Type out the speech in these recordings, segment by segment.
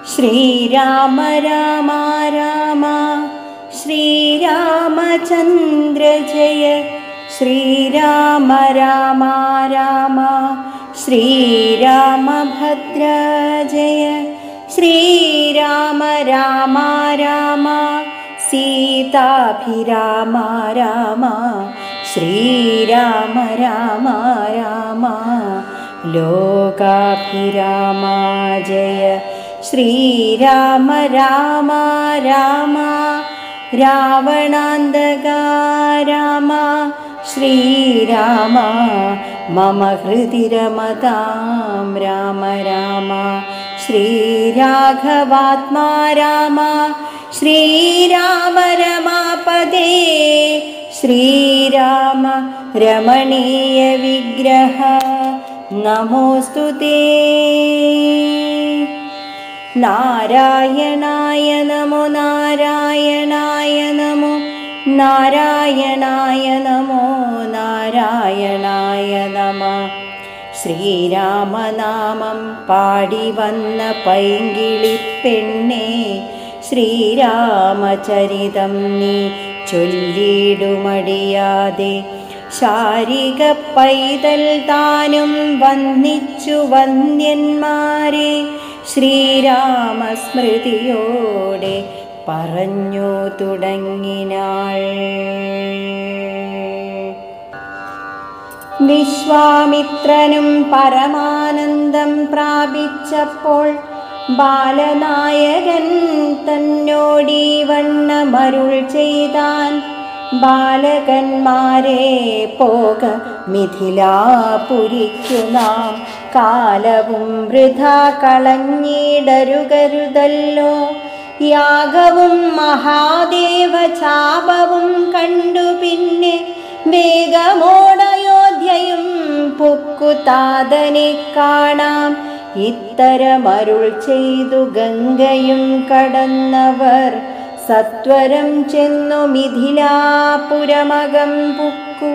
ശ്രീരാമ രാമ രാമ ശ്രീരാമചന്ദ്ര ജയ ശ്രീരാമ രാമ രാമ ശ്രീരാമഭദ്ര ജയ ശ്രീരാമ രാമ രാമ സീതാഭിരാമ രാമ ശ്രീരാമ രാമ രാമ ലോകാഭിരാമ ജയ ശ്രീരാമ രാമ രാമ രാവണാന്തക രാമ ശ്രീരാമ മമ ഹൃദി രമതാം രാമ രാമ ശ്രീരാഘവാത്മാ രാമ ശ്രീരാമ രമാപദേ ശ്രീരാമ രമണീയ വിഗ്രഹ നമോസ്തുതേ. നാരായണായ നമോ നാരായണായ നമോ നാരായണായ നമോ നാരായണായ നമഃ. ശ്രീരാമനാമം പാടി വന്ന പൈങ്കിളിപ്പെണ്ണേ ശ്രീരാമചരിതം നീ ചൊല്ലിടുമടിയാതെ. ശാരിക പൈതൽ താനും വന്ദിച്ചു വന്ദ്യന്മാരെ ശ്രീരാമസ്മൃതിയോടെ പറഞ്ഞു തുടങ്ങിനാൾ. വിശ്വാമിത്രനും പരമാനന്ദം പ്രാപിച്ചപ്പോൾ ബാലനായകൻ തന്നോടീ വണ്ണമരുൾ ചെയ്താൻ. ബാലകന്മാരെ പോക മിഥിലാപുരിക്കു നാം, കാലവും വൃഥാ കളഞ്ഞിടരുകരുതല്ലോ. യാഗവും മഹാദേവ ചാപവും കണ്ടു പിന്നെ വേഗമോടയോധ്യയും പൊക്കുതാതനെ കാണാം. ഇത്തരമരുൾ ചെയ്തു ഗംഗയും കടന്നവർ സത്വരം ചെന്നു മിഥിലാപുരമകം പുക്കു.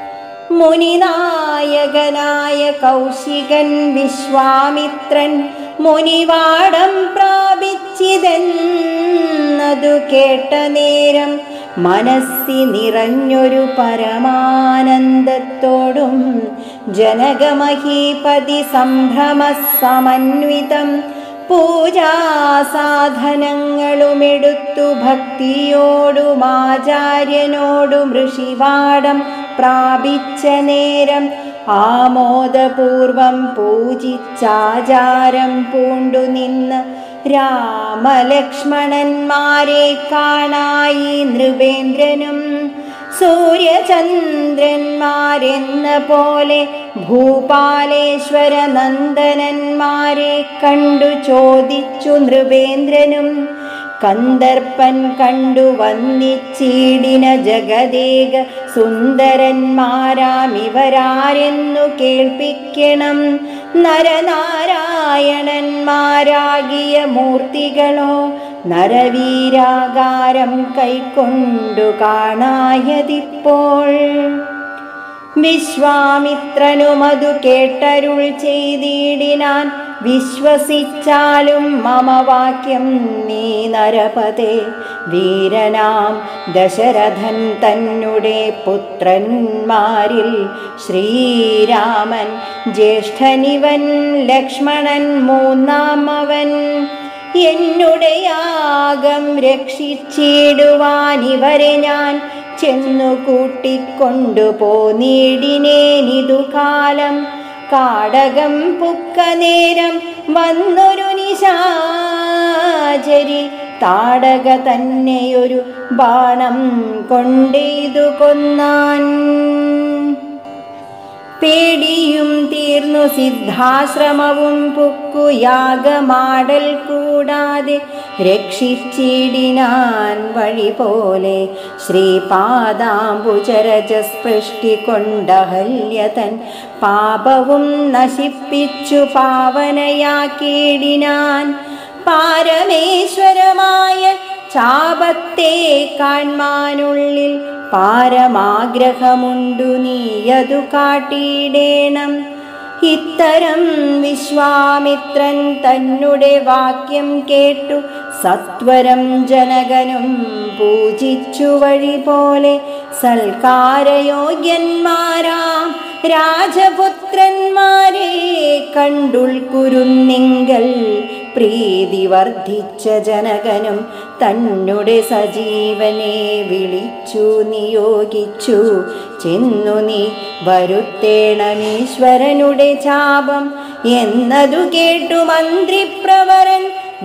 മുനിനായകനായ കൗശികൻ വിശ്വാമിത്രൻ മുനിവാടം പ്രാപിച്ചിതെന്നതു കേട്ട നേരം മനസ്സി നിറഞ്ഞൊരു പരമാനന്ദത്തോടും ജനകമഹീപതി സംഭ്രമസമന്വിതം പൂജാസാധനങ്ങളുമെടുത്തു ഭക്തിയോടും ആചാര്യനോടും ഋഷിവാടം പ്രാപിച്ച നേരം ആമോദപൂർവം പൂജിച്ചാചാരം പൂണ്ടു നിന്ന് രാമലക്ഷ്മണന്മാരെ കാണായി നൃപേന്ദ്രനും. സൂര്യചന്ദ്രന്മാരെന്ന പോലെ ഭൂപാലേശ്വര നന്ദനന്മാരെ കണ്ടു ചോദിച്ചു നൃപേന്ദ്രനും. കന്ദർപ്പൻ കണ്ടു വന്നിച്ചീടിന ജഗദേക സുന്ദരന്മാരാമിവരാരെന്നു കേൾപ്പിക്കണം. നരനാരായണന്മാരാകിയ മൂർത്തികളോ നരവീരാകാരം കൈക്കൊണ്ടു കാണായതിപ്പോൾ. വിശ്വാമിത്രനുമതു കേട്ടരുൾ ചെയ്തിടിനാൻ. വിശ്വസിച്ചാലും മമ വാക്യം നീ നരപതേ. വീരനാം ദശരഥൻ തന്നെ പുത്രന്മാരിൽ ശ്രീരാമൻ ജ്യേഷ്ഠനിവൻ, ലക്ഷ്മണൻ മൂന്നാമവൻ. എന്നുടെ യാഗം രക്ഷിച്ചിടുവാനിവരെ ഞാൻ ചെന്നു കൂട്ടിക്കൊണ്ടു പോന്നിടിനേനിതു കാലം. കാടകം പുക്ക നേരം വന്നൊരു നിശാചരി താടക തന്നെയൊരു ബാണം കൊണ്ടെയ്തു കൊന്നാൻ. പേടിയും തീർന്നു സിദ്ധാശ്രമവും പുക്കു യാഗമാടൽ കൂടാതെ രക്ഷിച്ചിടിനാൻ വഴി പോലെ. ശ്രീപാദാംബുജരജസ്പൃഷ്ടി കൊണ്ടഹല്യതൻ പാപവും നശിപ്പിച്ചു പാവനയാക്കിയിടിനാൻ. പാരമേശ്വരമായ ചാപത്തെ കാൺമാനുള്ളിൽ പാരമാഗ്രഹമുണ്ടു നീയതു കാട്ടിയിടേണം. ഇത്തരം വിശ്വാമിത്രൻ തന്നെ വാക്യം കേട്ടു സത്വരം ജനകനും പൂജിച്ചു വഴി പോലെ സൽക്കാരയോഗ്യന്മാരാം രാജപുത്രന്മാരെ കണ്ടുൾക്കുരുന്നിങ്കൽ പ്രീതി വർദ്ധിച്ച ജനകനും തന്നെ സജീവനെ വിളിച്ചു നിയോഗിച്ചു ചെന്നു നീ വരുത്തേണമീശ്വരനുടെ ചാപം എന്നതു കേട്ടു മന്ത്രിപ്രവരൻ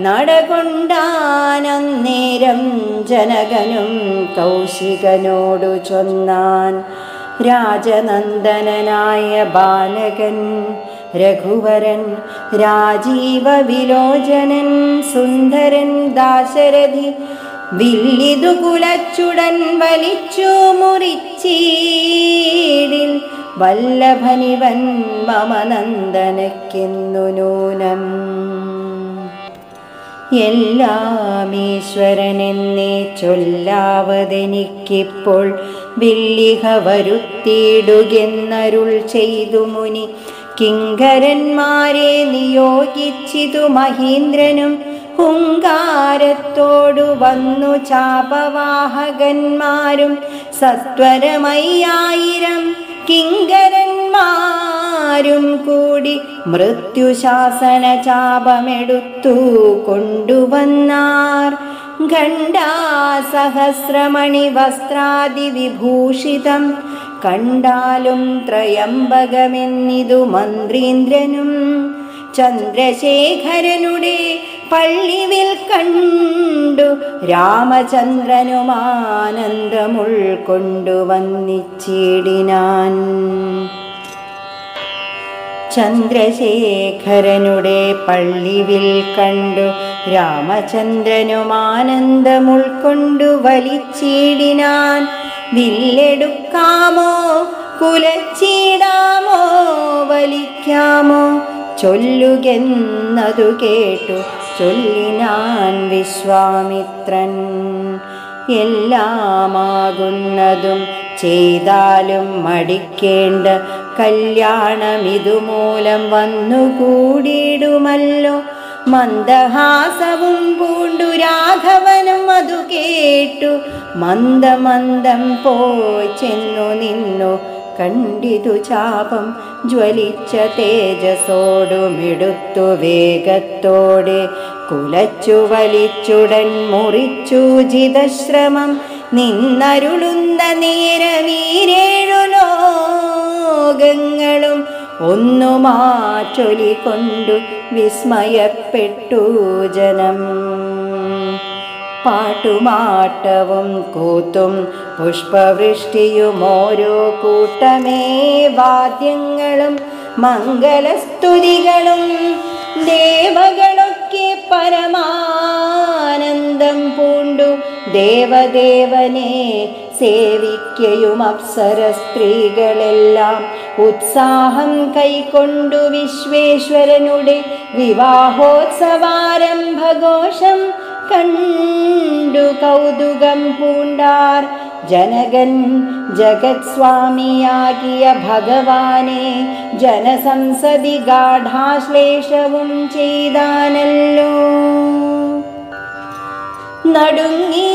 നടകൊണ്ടാനന്നേരം ജനകനും കൗശികനോടു ചൊന്നാൻ രാജനന്ദനായ ബാലകൻ രഘുവരൻ രാജീവ വിലോചനൻ സുന്ദരൻ ദാശരഥി വില്ലിതു കുലച്ചുടൻ വലിച്ചു മുറിച്ചീടിൽ വല്ലഭനിവൻ മമ നന്ദനക്കെന്നു നൂനം എല്ലാം ഈശ്വരനെന്നേ ചൊല്ലാവതെനിക്കിപ്പോൾ വില്ലിഹ വരുത്തിയിടുകെന്നരുൾ ചെയ്തു മുനി കിങ്കരന്മാരെ നിയോഗിച്ചിതു മഹീന്ദ്രനും ഹുങ്കാരത്തോടു വന്നു ചാപവാഹകന്മാരും സത്വരമയ്യായിരം കിങ്കരന്മാരും കൂടി മൃത്യുശാസന ചാപമെടുത്തു കൊണ്ടുവന്നാർ ഖണ്ഡാസഹസ്രമണി വസ്ത്രാദി വിഭൂഷിതം കണ്ടാലും ത്രയംബകമെന്നിതു മന്ത്രീന്ദ്രനും ചന്ദ്രശേഖരനുടെ പള്ളിവിൽ കണ്ടു രാമചന്ദ്രനും ആനന്ദമുൾക്കൊണ്ടുവന്നിച്ചിടിനാൻ ചന്ദ്രശേഖരനുടെ പള്ളിവിൽ കണ്ടു രാമചന്ദ്രനും ആനന്ദമുൾക്കൊണ്ടു വലിച്ചിടിനാൻ വില്ലെടുക്കാമോ കുലച്ചിടാമോ വലിക്കാമോ ചൊല്ലുകെന്നതു കേട്ടു ചൊല്ലിനാൻ വിശ്വാമിത്രൻ എല്ലാമാകുന്നതും ചെയ്താലും മടിക്കേണ്ട കല്യാണമിതുമൂലം വന്നുകൂടിയിടുമല്ലോ മന്ദഹാസവും പൂണ്ടു രാഘവനും അതു കേട്ടു മന്ദമന്ദം പോയി ചെന്നു നിന്നു കണ്ടിതു ചാപം ജ്വലിച്ച തേജസോടുമെടുത്തു വേഗത്തോടെ കുലച്ചു വലിച്ചുടൻ മുറിച്ചു ജിതശ്രമം നിന്നരുളുന്ന നേരമീരേഴു ലോകങ്ങളും ഒന്നുമാറ്റൊലി കൊണ്ടു വിസ്മയപ്പെട്ടു ജനം പാട്ടുമാട്ടവും കൂത്തും പുഷ്പവൃഷ്ടിയും ഓരോ കൂട്ടമേ വാദ്യങ്ങളും മംഗളസ്തുതികളും ദേവകളൊക്കെ പരമാനന്ദം പൂണ്ടു ദേവദേവനെ സേവിക്കയും അപ്സര സ്ത്രീകളെല്ലാം ഉത്സാഹം കൈക്കൊണ്ടു വിശ്വേശ്വരനുടെ വിവാഹോത്സവാരംഭഘോഷം കണ്ടു കൗതുകം പൂണ്ടാർ ജനകൻ ജഗത് സ്വാമിയാകിയ ഭഗവാനെ ജനസംസദി ഗാഢാശ്ലേഷവും ചെയ്താനല്ലോ നടുങ്ങി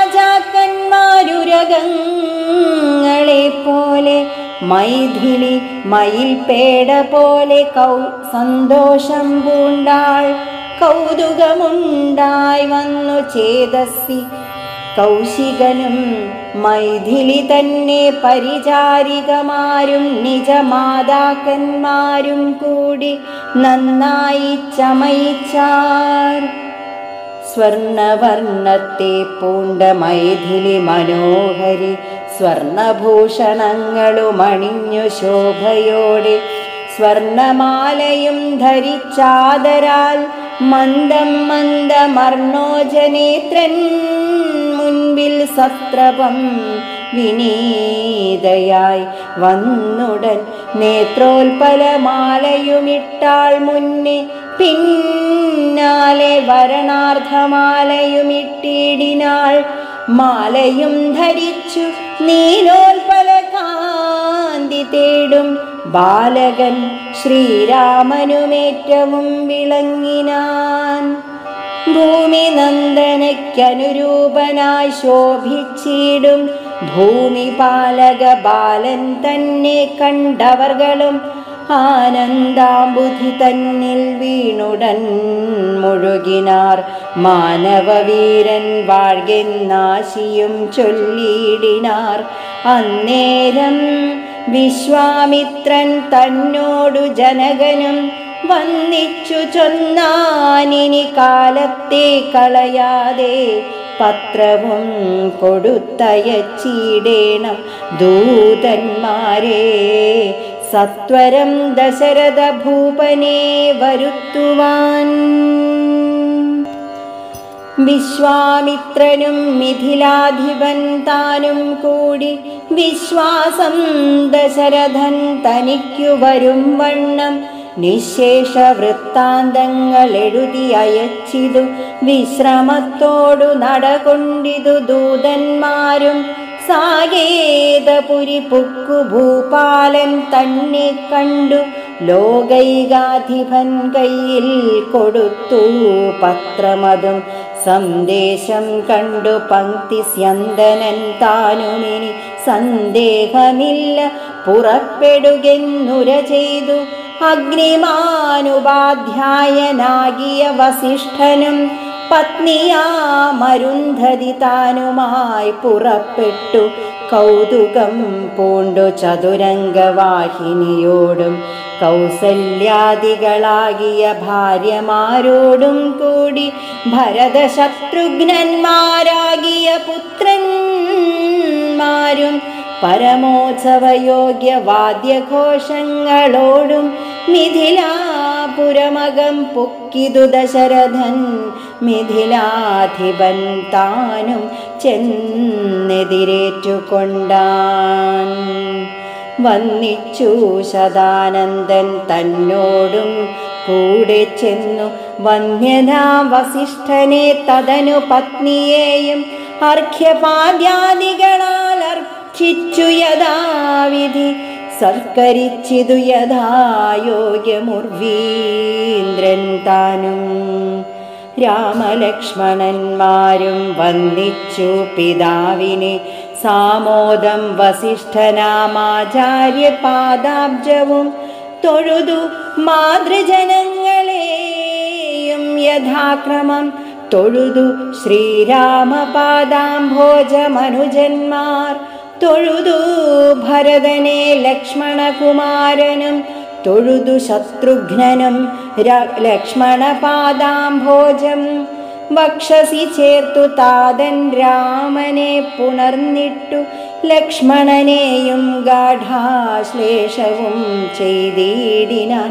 രാജാക്കന്മാരുരകങ്ങളെ പോലെ മൈഥിലി മയിൽപേട പോലെ സന്തോഷം പൂണ്ടാൾ കൗതുകമുണ്ടായി വന്നു ചേതസ്സി കൗശികനും മൈഥിലി തന്നെ പരിചാരികമാരും നിജമാതാക്കന്മാരും കൂടി നന്നായി ചമയിച്ചാർ സ്വർണവർണ്ണത്തെ പൂണ്ട മൈഥിലി മനോഹരി സ്വർണഭൂഷണങ്ങളും അണിഞ്ഞു ശോഭയോടെ സ്വർണമാലയും ധരിച്ചാദരാൽ മന്ദം മന്ദമർണോജനേത്രൻ മുൻപിൽ സത്രപം വിനീതയായി വന്നുടൻ നേത്രോൽപലമാലയുമിട്ടാൾ മുന്നേ പിന്നാലെ വരണാർദ്ധമാലയുമിട്ടിടിനാൾ മാലയും ധരിച്ചു നീലോൽപല കാന്തി തേടും ബാലകൻ ശ്രീരാമനുമേറ്റവും വിളങ്ങിനാൻ. ഭൂമി നന്ദനയ്ക്കനുരൂപനായി ശോഭിച്ചിടും ഭൂമിപാലക ബാലൻ തന്നെ കണ്ടവർകളും ആനന്ദാംബുധി തന്നിൽ വീണുടൻ മുഴുകിനാർ. മാനവവീരൻ വാഴ്കെന്നാശിയും ചൊല്ലിയിടിനാർ. അന്നേരം വിശ്വാമിത്രൻ തന്നോടു ജനകനും വന്നിച്ചു ചൊന്നാനിനി കാലത്തെ കളയാതെ പത്രവും കൊടുത്തയച്ചിടേണം ദൂതന്മാരെ സത്വരം ദശരഥ ഭൂപനെ വരുത്തുവാൻ. വിശ്വാമിത്രനും മിഥിലാധിപൻ താനും കൂടി വിശ്വാസം ദശരഥൻ തനിക്കു വരും വണ്ണം നിശേഷ വൃത്താന്തങ്ങൾ എഴുതി അയച്ചിതു. വിശ്രമത്തോടു നടകൊണ്ടിതു ദൂതന്മാരും. സാകേതപുരി പുക്കു ഭൂപാലൻ തന്നെ കണ്ടു. ലോകൈകാധിപൻ കയ്യിൽ കൊടുത്തു പത്രമതും. സന്ദേശം കണ്ടു പങ്ക്തി സ്യന്ദനൻ താനുമിനി സന്ദേഹമില്ല പുറപ്പെടുകെന്നുര ചെയ്തു. അഗ്നിമാനുപാധ്യായനാകിയ വസിഷ്ഠനും പത്നിയാമരുന്ധതി താനുമായി പുറപ്പെട്ടു. കൗതുകം പൂണ്ടു ചതുരംഗവാഹിനിയോടും കൗസല്യാദികളാകിയ ഭാര്യമാരോടും കൂടി ഭരതശത്രുഘ്നന്മാരാകിയ പുത്രന്മാരും പരമോത്സവയോഗ്യ വാദ്യഘോഷങ്ങളോടും മിഥിലാപുരമകം പൊക്കിതു ദശരഥൻ. മിഥിലാധിപൻ താനും ചെന്നെതിരേറ്റുകൊണ്ടാൻ. വന്നിച്ചു ശതാനന്ദൻ തന്നോടും കൂടെ ചെന്നു. വന്യനാം വസിഷ്ഠനെ തദനു പത്നിയെയും അർഘ്യപാദ്യാദികളാൽ അർച്ചിച്ചു യഥാവിധി. സൽക്കരിച്ചിതു യഥായോഗ്യമുർവീന്ദ്രൻ താനും. രാമലക്ഷ്മണന്മാരും വന്ദിച്ചു പിതാവിനെ സാമോദം. വസിഷ്ഠനാമാചാര്യ പാദാബ്ജവും തൊഴുതു മാതൃജനങ്ങളെയും യഥാക്രമം. തൊഴുതു ശ്രീരാമപാദാംഭോജമനുജന്മാർ. തൊഴുതു ഭരതനെ ലക്ഷ്മണകുമാരനും. തൊഴുതു ശത്രുഘ്നനും ലക്ഷ്മണപാദാംഭോജം. വക്ഷസി ചേർത്തു താതൻ രാമനെ പുണർന്നിട്ടു. ലക്ഷ്മണനെയും ഗാഢാശ്ലേഷവും ചെയ്തിടിനാൻ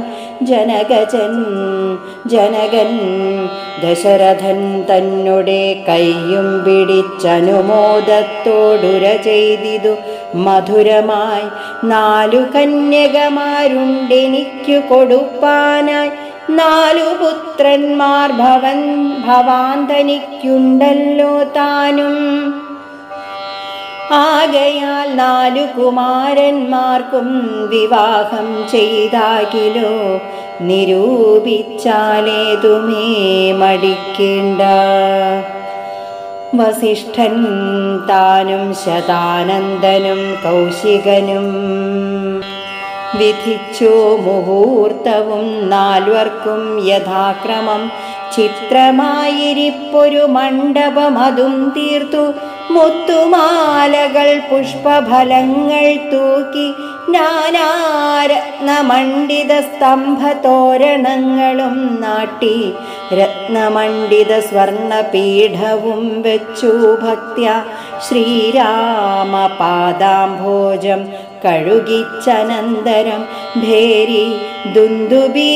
ജനകൻ. ദശരഥൻ തന്നുടെ കൈയും പിടിച്ചനുമോദത്തോടുര ചെയ്തിതു മധുരമായി. 4 കന്യകമാരുണ്ടെനിക്കു കൊടുപ്പാനായി. 4 പുത്രന്മാർ ഭവാൻ തനിക്കുണ്ടല്ലോ താനും. ആകയാൽ 4 കുമാരന്മാർക്കും വിവാഹം ചെയ്താകിലോ. നിരൂപിച്ചാലേതുമേ മടിക്കേണ്ട. വസിഷ്ഠൻ താനും ശതാനന്ദനും കൗശികനും വിധിച്ചു മുഹൂർത്തവും 4 യഥാക്രമം. ചിത്രമായിരിപ്പൊരു മണ്ഡപമതും തീർത്തു. മുത്തുമാലകൾ പുഷ്പഫലങ്ങൾ തൂക്കി. നാനാരത്നമണ്ഡിത സ്തംഭതോരണങ്ങളും നാട്ടി. രത്നമണ്ഡിത സ്വർണപീഠവും വെച്ചു ഭക്ത്യ. ശ്രീരാമപാദാംഭോജം കഴുകിച്ചനന്തരം ഭേരി ദുന്ദുബി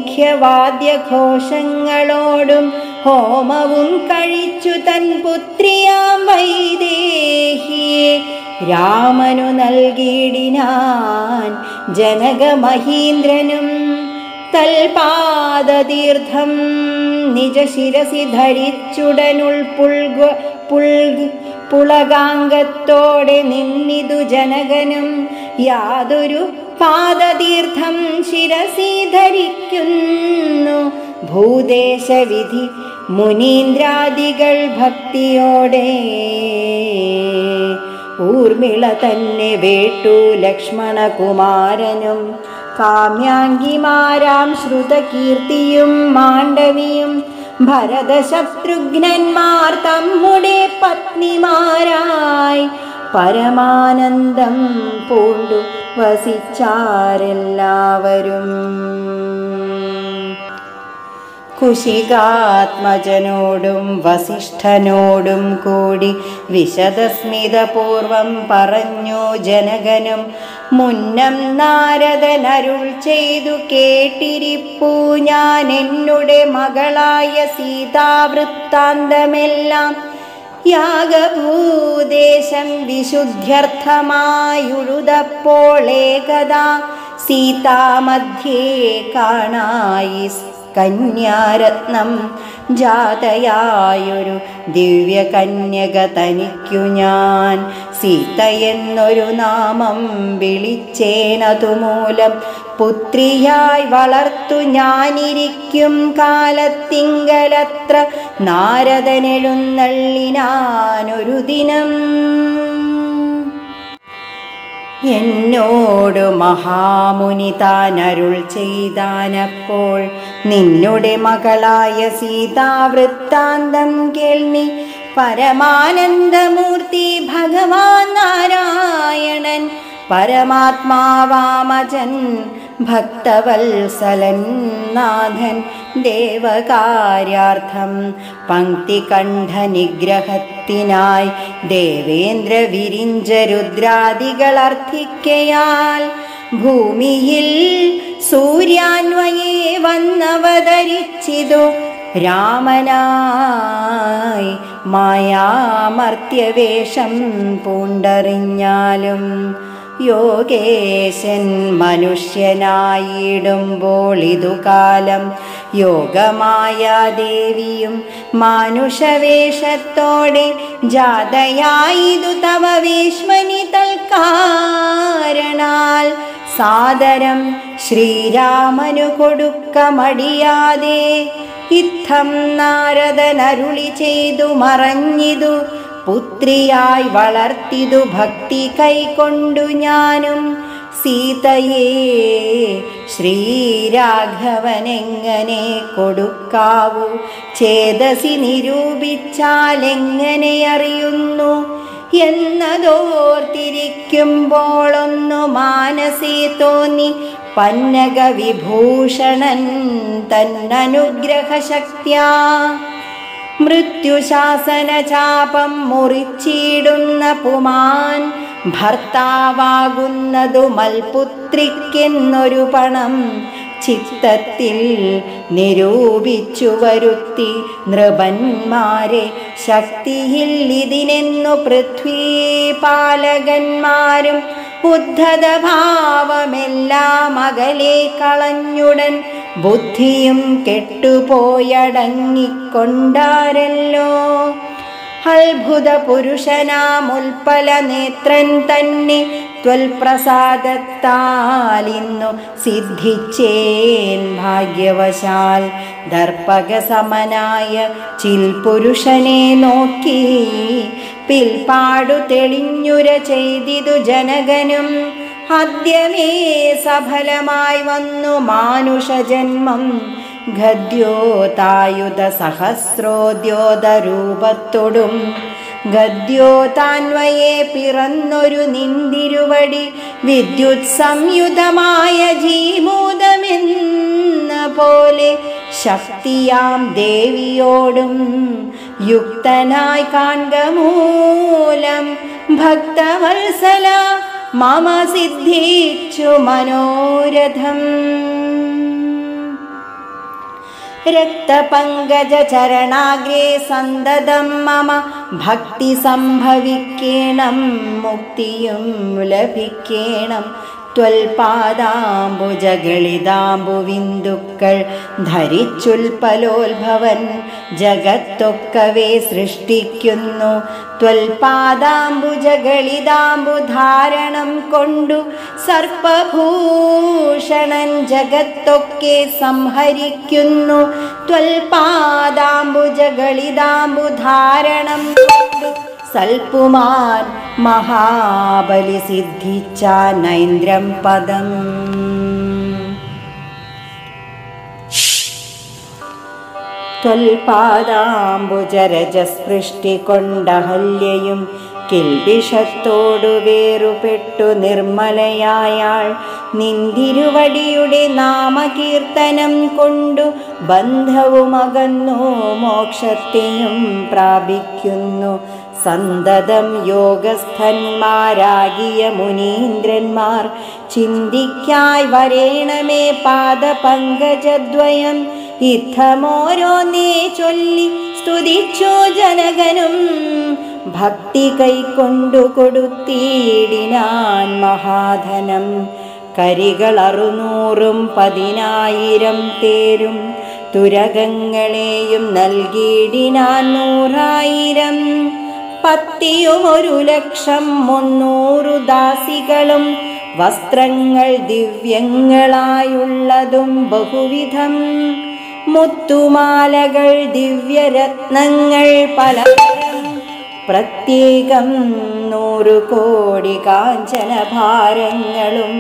മുഖ്യവാദ്യഘോഷങ്ങളോടും ഹോമവും കഴിച്ചു തൻ പുത്രിയാം വൈദേഹിയെ രാമനു നൽകിയിടിനാൻ. ജനകമഹീന്ദ്രനും തൽപാദതീർത്ഥം നിജശിരസി ധരിച്ചുടനുൾ പുളകാംഗത്തോടെ നിന്നിതു ജനകനും. യാതൊരു പാദതീർത്ഥം ശിരസി ധരിക്കുന്നു ഭൂദേശവിധി മുനീന്ദ്രാദികൾ ഭക്തിയോടെ. ഊർമിള തന്നെ വേട്ടു ലക്ഷ്മണകുമാരനും കാമ്യാംഗിമാരാം ശ്രുതകീർത്തിയും മാണ്ഡവിയും ഭരതശത്രുഘ്നന്മാർ തമ്മുടെ പത്നിമാരായി പരമാനന്ദം പൂണ്ടു വസിച്ചാരെല്ലാവരും. കുശികാത്മജനോടും വസിഷ്ഠനോടും കൂടി വിശദസ്മിതപൂർവം പറഞ്ഞു ജനകനും. മുന്നം നാരദനരുൾ ചെയ്തു കേട്ടിരിപ്പൂ ഞാൻ എന്നുടെ മകളായ സീതാവൃത്താന്തമെല്ലാം. യാഗഭൂദേശം വിശുദ്ധ്യർത്ഥമായുഴുതപ്പോൾ ഏകദാ സീതാമധ്യേ കാണായി കന്യാരത്നം ജാതയായൊരു ദിവ്യകന്യക തനിക്കു ഞാൻ. സീതയെന്നൊരു നാമം വിളിച്ചേനതുമൂലം പുത്രിയായി വളർത്തു ഞാനിരിക്കും കാലത്തിങ്കലത്ര നാരദനെഴുന്നള്ളിനാനൊരു ദിനം. എന്നോടു മഹാമുനി താനരുൾ ചെയ്താനപ്പോൾ നിന്നുടെ മകളായ സീതാവൃത്താന്തം കേൾനി. പരമാനന്ദമൂർത്തി ഭഗവാൻ നാരായണൻ പരമാത്മാവാമജൻ ഭക്തവത്സലൻ നാഥൻ ദേവകാര്യാർത്ഥം പങ്ക്തികണ്ഠനിഗ്രഹത്തിനായി ദേവേന്ദ്ര വിരിഞ്ച രുദ്രാദികൾ അർത്ഥിക്കയാൽ ഭൂമിയിൽ സൂര്യാന്വയേ വന്നവതരിച്ചിതു രാമനായി മായാമർത്യവേഷം പൂണ്ടറിഞ്ഞാലും. യോഗേശൻ മനുഷ്യനായിടുമ്പോൾ ഇതുകാലം യോഗമായാദേവിയും മാനുഷവേഷത്തോടെ ജാതയായിതു തവ വേശ്മനി തൽക്കാരണാൽ സാദരം ശ്രീരാമനു കൊടുക്ക മടിയാതെ. ഇത്തം നാരദനരുളി ചെയ്തു മറഞ്ഞിതു പുത്രിയായി വളർത്തിതു ഭക്തി കൈക്കൊണ്ടു ഞാനും. സീതയെ ശ്രീരാഘവനെങ്ങനെ കൊടുക്കാവൂ ചേതസി നിരൂപിച്ചാലെങ്ങനെ അറിയുന്നു എന്നതോർത്തിരിക്കുമ്പോളൊന്നു മാനസേ തോന്നി പന്നക വിഭൂഷണൻ തന്നനുഗ്രഹശക്ത്യാ. മൃത്യുശാസന ചാപം മുറിച്ചിടുന്ന പുമാൻ ഭർത്താവാകുന്നതു മൽപുത്രിക്കെന്നൊരു പണം ചിത്തത്തിൽ നിരൂപിച്ചു വരുത്തി നൃപന്മാരെ. ശക്തിയിൽ ഇതിനെന്നു പൃഥ്വീപാലകന്മാരും ഉദ്ധത ഭാവമെല്ലാം അകലെ കളഞ്ഞുടൻ ബുദ്ധിയും കെട്ടുപോയടങ്ങിക്കൊണ്ടാരല്ലോ. അത്ഭുത പുരുഷനാമുൽപ്പല നേത്രൻ തന്നെ ത്വൽപ്രസാദത്താലിന്നു സിദ്ധിച്ചേൻ ഭാഗ്യവശാൽ. ദർപ്പകസമനായ ചിൽപുരുഷനെ നോക്കി പിൽപ്പാടു തെളിഞ്ഞുര ചെയ്തിതു ജനകനും. ആദ്യമേ സഫലമായി വന്നു മാനുഷജന്മം ഗദ്യോതായുധ സഹസ്രോദ്യോതരൂപത്തൊടും. ഗദ്യോതാന്വയെ പിറന്നൊരു നിന്തിരുവടി വിദ്യുത് സംയുതമായ ജീമൂതമെന്ന പോലെ ശക്തിയാം ദേവിയോടും യുക്തനായി കാൺക മൂലം ഭക്തവത്സല മമ സിദ്ധിച്ചു മനോരഥം. രക്തപങ്കജ ചരണാഗ്രേ സന്തതം മമ ഭക്തി സംഭവിക്കേണം മുക്തിയും ലഭിക്കേണം. ത്വൽപാദാംബുജഗളിതാംബുവിന്ദുക്കൾ ധരിച്ചുൽപലോത്ഭവൻ ജഗത്തൊക്കവേ സൃഷ്ടിക്കുന്നു. ത്വൽപാദാംബുജഗളിതാംബുധാരണം കൊണ്ടു സർപ്പഭൂഷണൻ ജഗത്തൊക്കെ സംഹരിക്കുന്നു. ത്വൽപാദാംബുജഗളിതാംബുധാരണം കൊണ്ടു സൽപുമാൻ മഹാബലി സിദ്ധിച്ചാനൈന്ദ്രം പദം. ത്വൽപാദാംബുജരജസ്പൃഷ്ടി കൊണ്ടഹല്യയും കിൽബിഷത്തോടു വേറുപെട്ടു നിർമ്മലയായാൾ നിന്തിരുവടിയുടെ നാമകീർത്തനം കൊണ്ടു ബന്ധവുമകന്നു മോക്ഷത്തെയും പ്രാപിക്കുന്നു. സന്തതം യോഗസ്ഥന്മാരാകിയ മുനീന്ദ്രന്മാർ ചിന്തിക്കായി വരേണമേ പാദപങ്കജദ്വയം. ഇത്തമോരോന്നേ ചൊല്ലി സ്തുതിച്ചു ജനകനും ഭക്തി കൈക്കൊണ്ടു കൊടുത്തിടിനാൻ മഹാധനം. കരികൾ 600 10,000 തേരും തുരകങ്ങളെയും നൽകിയിടിനാൻ 100,000. പത്തിയും 1,00,300 ദാസികളും വസ്ത്രങ്ങൾ ദിവ്യങ്ങളായുള്ളതും ബഹുവിധം. മുത്തുമാലകൾ ദിവ്യരത്നങ്ങൾ പലതരം പ്രത്യേകം 100 കോടി കാഞ്ചനഭാരങ്ങളും.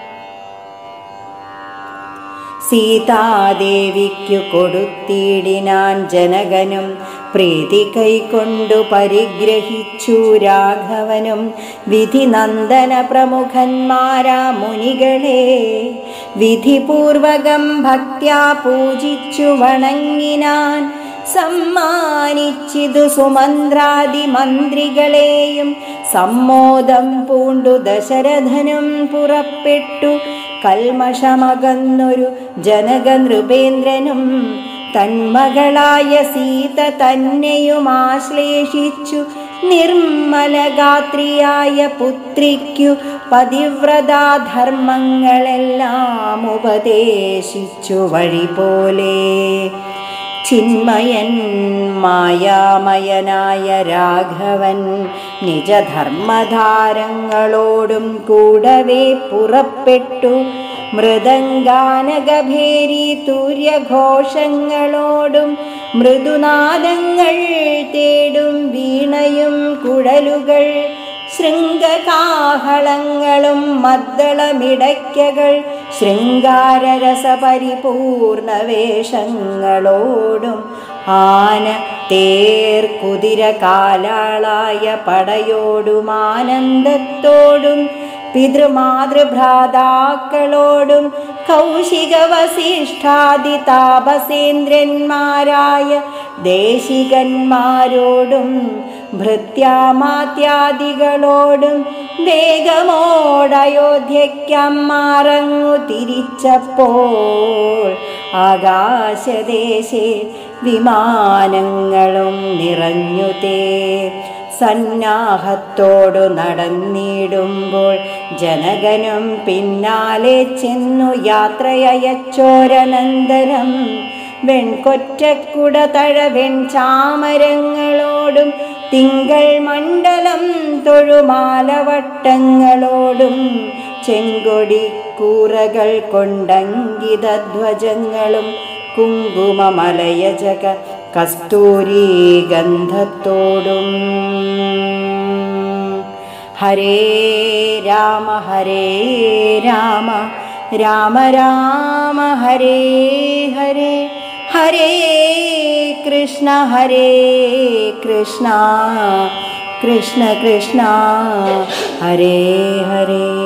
സീതാദേവിക്കു കൊടുത്തിടിനാൻ ജനകനും പ്രീതി കൈക്കൊണ്ടു പരിഗ്രഹിച്ചു രാഘവനും. വിധിനന്ദന പ്രമുഖന്മാരാ മുനികളെ വിധിപൂർവകം ഭക്ത്യാ പൂജിച്ചു വണങ്ങിനാൻ. സമ്മാനിച്ചിതു സുമന്ത്രാദി മന്ത്രികളെയും സമ്മോദം പൂണ്ടു ദശരഥനും പുറപ്പെട്ടു. കൽമഷമകന്നൊരു ജനക നൃപേന്ദ്രനും തന്മകളായ സീത തന്നെയും ആശ്ലേഷിച്ചു നിർമ്മലഗാത്രിയായ പുത്രിക്കു പതിവ്രതാധർമ്മങ്ങളെല്ലാം ഉപദേശിച്ചു വഴി പോലെ. ചിന്മയൻ മായാമയനായ രാഘവൻ നിജധർമ്മധാരങ്ങളോടും കൂടവേ പുറപ്പെട്ടു. മൃദംഗാനകഭേരി തൂര്യഘോഷങ്ങളോടും മൃദുനാദങ്ങൾ തേടും വീണയും കുഴലുകൾ ശൃംഗകാഹളങ്ങളും മദ്ദളമിടയ്ക്കകൾ ശൃംഗാരരസപരിപൂർണ വേഷങ്ങളോടും ആന തേർ കുതിര കാലാളായ പടയോടും ആനന്ദത്തോടും പിതൃമാതൃഭ്രാതാക്കളോടും കൗശിക വസിഷ്ഠാദി താപസേന്ദ്രന്മാരായ ദേശികന്മാരോടും ഭൃത്യാമാത്യാദികളോടും വേഗമോടയോധ്യയ്ക്കമ്മാറങ്ങു തിരിച്ചപ്പോൾ ആകാശദേശേ വിമാനങ്ങളും നിറഞ്ഞുതേ. സന്നാഹത്തോടു നടന്നിടുമ്പോൾ ജനകനും പിന്നാലെ ചെന്നു യാത്രയച്ചോരനന്തരം വെൺകൊറ്റക്കുട തഴവെൺ ചാമരങ്ങളോടും തിങ്കൾ മണ്ഡലം തൊഴുമാലവട്ടങ്ങളോടും ചെങ്കൊടി കൂറകൾ കൊണ്ടങ്കിതധ്വജങ്ങളും കുങ്കുമമലയജക കസ്തൂരി ഗന്ധത്തോടും. ഹരേ രാമ രാമ രാമ ഹരേ ഹരേ ഹരേ കൃഷ്ണ കൃഷ്ണ കൃഷ്ണ ഹരേ ഹരേ.